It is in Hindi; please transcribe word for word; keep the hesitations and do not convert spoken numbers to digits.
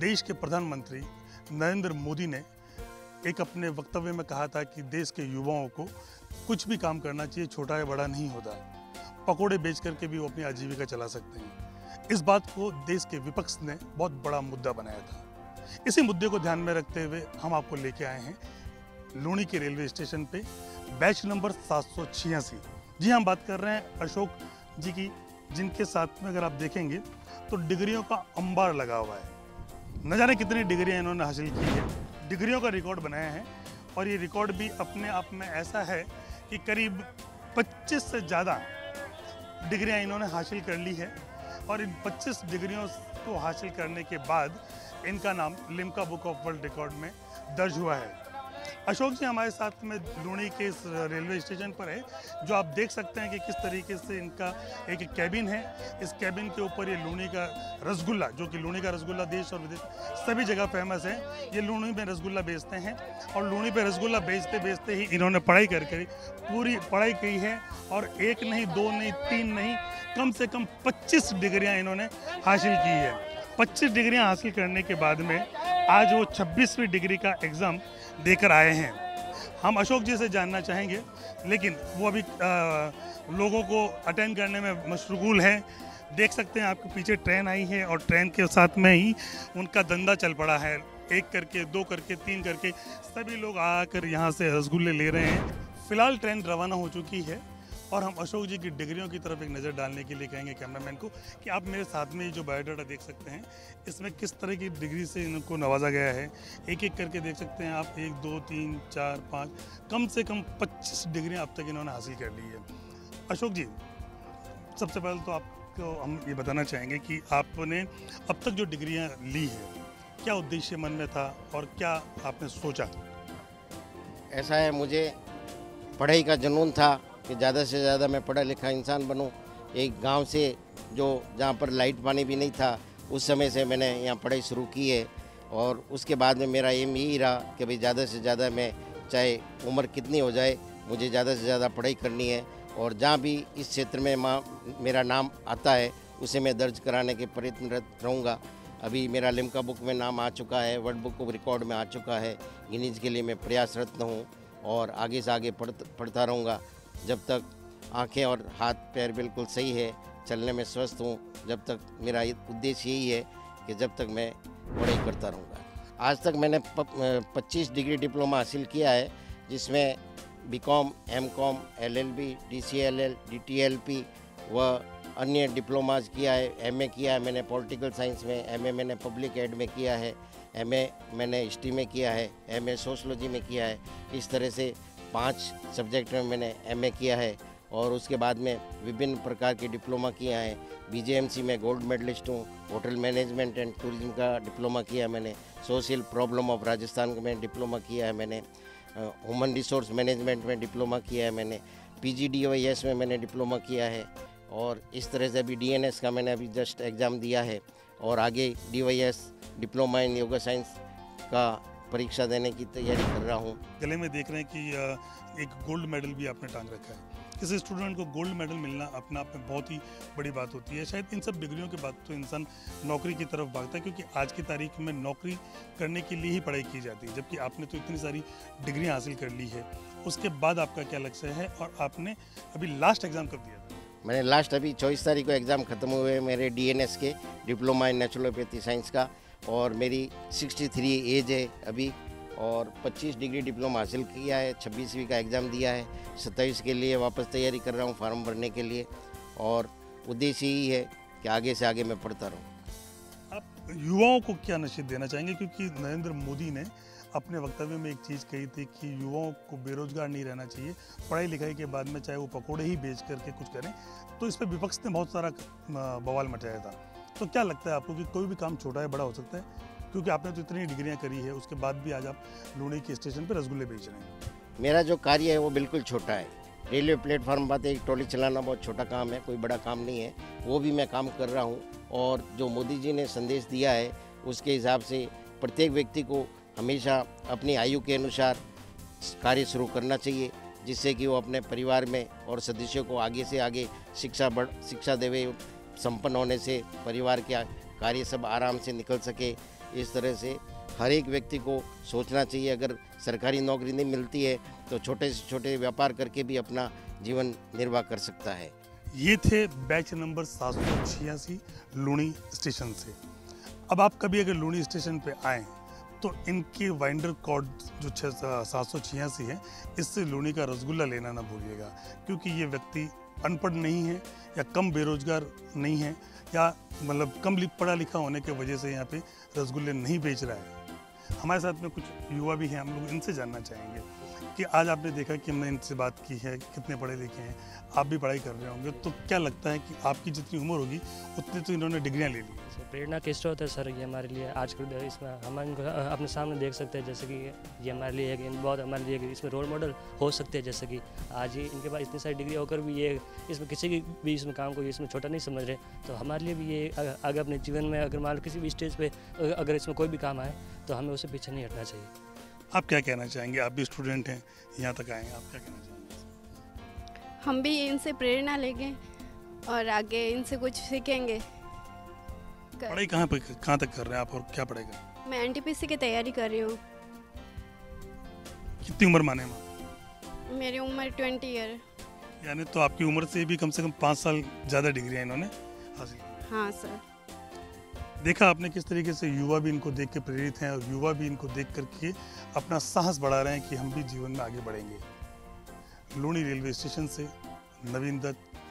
देश के प्रधानमंत्री नरेंद्र मोदी ने एक अपने वक्तव्य में कहा था कि देश के युवाओं को कुछ भी काम करना चाहिए, छोटा या बड़ा नहीं होता। पकोड़े बेच करके भी वो अपनी आजीविका चला सकते हैं। इस बात को देश के विपक्ष ने बहुत बड़ा मुद्दा बनाया था। इसी मुद्दे को ध्यान में रखते हुए हम आपको लेके आए हैं लूणी के रेलवे स्टेशन पे, बैच नंबर सात सौ छियासी। जी हम बात कर रहे हैं अशोक जी की, जिनके साथ में अगर आप देखेंगे तो डिग्रियों का अंबार लगा हुआ है। न जाने कितनी डिग्रियां इन्होंने हासिल की है, डिग्रियों का रिकॉर्ड बनाया है। और ये रिकॉर्ड भी अपने आप में ऐसा है कि करीब पच्चीस से ज़्यादा डिग्रियां इन्होंने हासिल कर ली है। और इन पच्चीस डिग्रियों को हासिल करने के बाद इनका नाम Limca book of world record में दर्ज हुआ है। अशोक जी हमारे साथ में लूणी के इस रेलवे स्टेशन पर है, जो आप देख सकते हैं कि किस तरीके से इनका एक कैबिन है। इस कैबिन के ऊपर ये लूणी का रसगुल्ला, जो कि लूणी का रसगुल्ला देश और विदेश सभी जगह फेमस है, ये लूणी में रसगुल्ला बेचते हैं। और लूणी पे रसगुल्ला बेचते बेचते ही इन्होंने पढ़ाई कर कर पूरी पढ़ाई की है। और एक नहीं, दो नहीं, तीन नहीं, कम से कम पच्चीस डिग्रियाँ इन्होंने हासिल की है। पच्चीस डिग्रियाँ हासिल करने के बाद में आज वो छब्बीसवीं डिग्री का एग्ज़ाम देकर आए हैं। हम अशोक जी से जानना चाहेंगे, लेकिन वो अभी आ, लोगों को अटेंड करने में मशगूल हैं। देख सकते हैं आपके पीछे ट्रेन आई है और ट्रेन के साथ में ही उनका धंधा चल पड़ा है। एक करके, दो करके, तीन करके सभी लोग आकर यहाँ से रसगुल्ले ले रहे हैं। फिलहाल ट्रेन रवाना हो चुकी है और हम अशोक जी की डिग्रियों की तरफ एक नज़र डालने के लिए कहेंगे कैमरामैन को कि आप मेरे साथ में ये जो बायोडाटा देख सकते हैं, इसमें किस तरह की डिग्री से इनको नवाजा गया है। एक एक करके देख सकते हैं आप, एक, दो, तीन, चार, पाँच, कम से कम पच्चीस डिग्रियाँ अब तक इन्होंने हासिल कर ली है। अशोक जी, सबसे पहले तो आपको हम ये बताना चाहेंगे कि आपने अब तक जो डिग्रियाँ ली है, क्या उद्देश्य मन में था और क्या आपने सोचा? ऐसा है, मुझे पढ़ाई का जुनून था कि ज़्यादा से ज़्यादा मैं पढ़ा लिखा इंसान बनूं। एक गांव से जो जहां पर लाइट पानी भी नहीं था, उस समय से मैंने यहां पढ़ाई शुरू की है। और उसके बाद में मेरा एम यही रहा कि भाई ज़्यादा से ज़्यादा मैं, चाहे उम्र कितनी हो जाए, मुझे ज़्यादा से ज़्यादा पढ़ाई करनी है। और जहाँ भी इस क्षेत्र में माँ मेरा नाम आता है, उसे मैं दर्ज कराने के प्रयत्नरत रहूँगा। अभी मेरा लिम्का बुक में नाम आ चुका है, वर्ल्ड बुक ऑफ रिकॉर्ड में आ चुका है। गिनीज के लिए मैं प्रयासरत हूँ और आगे से आगे पढ़ पढ़ता रहूँगा जब तक आंखें और हाथ पैर बिल्कुल सही है, चलने में स्वस्थ हूँ। जब तक मेरा उद्देश्य यही है कि जब तक मैं पढ़ाई करता रहूँगा। आज तक मैंने पच्चीस डिग्री डिप्लोमा हासिल किया है, जिसमें B Com, M Com, L L B, D C L L, D T L P व अन्य डिप्लोमाज किया है। एम ए किया है मैंने पॉलिटिकल साइंस में, एम ए मैंने पब्लिक एड में किया है, एम ए मैंने हिस्ट्री में किया है, एम ए सोशलॉजी में किया है। इस तरह से पांच सब्जेक्ट में मैंने एम ए किया है। और उसके बाद में विभिन्न प्रकार के डिप्लोमा किया है। बी जे एम सी में गोल्ड मेडलिस्ट हूँ। होटल मैनेजमेंट एंड टूरिज्म का डिप्लोमा किया है मैंने। सोशल प्रॉब्लम ऑफ राजस्थान में डिप्लोमा किया है मैंने। ह्यूमन रिसोर्स मैनेजमेंट में डिप्लोमा किया है मैंने। P G D Y S में मैंने डिप्लोमा किया है। और इस तरह से अभी डी एन एस का मैंने अभी जस्ट एग्ज़ाम दिया है। और आगे D Y S diploma in yoga science का परीक्षा देने की तैयारी कर रहा हूँ। गले में देख रहे हैं कि एक गोल्ड मेडल भी आपने टांग रखा है। किसी स्टूडेंट को गोल्ड मेडल मिलना अपने आप में बहुत ही बड़ी बात होती है। शायद इन सब डिग्रियों के बाद तो इंसान नौकरी की तरफ भागता है, क्योंकि आज की तारीख में नौकरी करने के लिए ही पढ़ाई की जाती है। जबकि आपने तो इतनी सारी डिग्रियाँ हासिल कर ली है, उसके बाद आपका क्या लक्ष्य है और आपने अभी लास्ट एग्ज़ाम कब दिया था? मैंने लास्ट अभी चौबीस तारीख को एग्ज़ाम ख़त्म हुए मेरे डी एन एस के, डिप्लोमा इन नेचुरोपैथी साइंस का। और मेरी तिरसठ एज है अभी। और पच्चीस डिग्री डिप्लोमा हासिल किया है, छब्बीसवीं का एग्ज़ाम दिया है, सत्ताईस के लिए वापस तैयारी कर रहा हूँ फार्म भरने के लिए। और उद्देश्य यही है कि आगे से आगे मैं पढ़ता रहूँ। आप युवाओं को क्या नसीहत देना चाहेंगे, क्योंकि नरेंद्र मोदी ने अपने वक्तव्य में एक चीज़ कही थी कि युवाओं को बेरोजगार नहीं रहना चाहिए, पढ़ाई लिखाई के बाद में चाहे वो पकोड़े ही बेच करके कुछ करें। तो इस पर विपक्ष ने बहुत सारा बवाल मचाया था। तो क्या लगता है आपको कि कोई भी काम छोटा या बड़ा हो सकता है? क्योंकि आपने तो इतनी डिग्रियां करी है, उसके बाद भी आज आप लूणी के स्टेशन पर रसगुल्ले बेच रहे हैं। मेरा जो कार्य है वो बिल्कुल छोटा है। रेलवे प्लेटफार्म पर एक ट्रॉली चलाना बहुत छोटा काम है, कोई बड़ा काम नहीं है। वो भी मैं काम कर रहा हूँ। और जो मोदी जी ने संदेश दिया है, उसके हिसाब से प्रत्येक व्यक्ति को हमेशा अपनी आयु के अनुसार कार्य शुरू करना चाहिए, जिससे कि वो अपने परिवार में और सदस्यों को आगे से आगे शिक्षा बढ़ शिक्षा देवे। संपन्न होने से परिवार के कार्य सब आराम से निकल सके। इस तरह से हर एक व्यक्ति को सोचना चाहिए। अगर सरकारी नौकरी नहीं मिलती है तो छोटे से छोटे व्यापार करके भी अपना जीवन निर्वाह कर सकता है। ये थे बैच नंबर सात सौ छियासी लूणी स्टेशन से। अब आप कभी अगर लूणी स्टेशन पे आएँ तो इनके वाइंडर कोड जो छः सात सौ छियासी है, इससे लूणी का रसगुल्ला लेना ना भूलिएगा, क्योंकि ये व्यक्ति अनपढ़ नहीं है या कम बेरोजगार नहीं है या मतलब कम पढ़ा लिखा होने की वजह से यहाँ पे रसगुल्ले नहीं बेच रहा है। हमारे साथ में कुछ युवा भी हैं, हम लोग इनसे जानना चाहेंगे कि आज आपने देखा कि हमने इनसे बात की है, कितने पढ़े लिखे हैं, आप भी पढ़ाई कर रहे होंगे, तो क्या लगता है कि आपकी जितनी उम्र होगी उतनी तो इन्होंने डिग्रियाँ ले ली। प्रेरणा का स्रोत है सर ये हमारे लिए आजकल इसमें हम इनको अपने सामने देख सकते हैं, जैसे कि ये हमारे लिए एक बहुत हमारे लिए इसमें रोल मॉडल हो सकते हैं। जैसे कि आज ये इनके पास इतनी सारी डिग्री होकर भी ये इसमें किसी की भी इसमें काम को इसमें छोटा नहीं समझ रहे, तो हमारे लिए भी ये अगर अपने जीवन में अगर मान लो किसी भी स्टेज पे अगर इसमें कोई भी काम आए तो हमें उसे पीछे नहीं हटना चाहिए। आप क्या कहना चाहेंगे? आप भी स्टूडेंट हैं, यहाँ तक आए हैं, आप क्या कहना चाहेंगे? हम भी इनसे प्रेरणा लेंगे और आगे इनसे कुछ सीखेंगे। पढ़ाई कहाँ पे कहाँ तक कर रहे हैं आप और क्या पढ़ाई कर रहे हैं? मैं एनटीपीसी की तैयारी कर रही हूँ। कितनी उम्र माने माँ? मेरी उम्र ट्वेंटी ईयर। यानी तो आपकी उम्र से भी कम से कम पाँच साल ज़्यादा डिग्रियाँ इन्होंने हासिल की। हाँ सर। देखा आपने किस तरीके से युवा भी इनको देख के प्रेरित हैं और युवा भी इनको देख करके अपना साहस बढ़ा रहे हैं कि हम भी जीवन में आगे बढ़ेंगे। लूणी रेलवे स्टेशन से नवीन दत्त,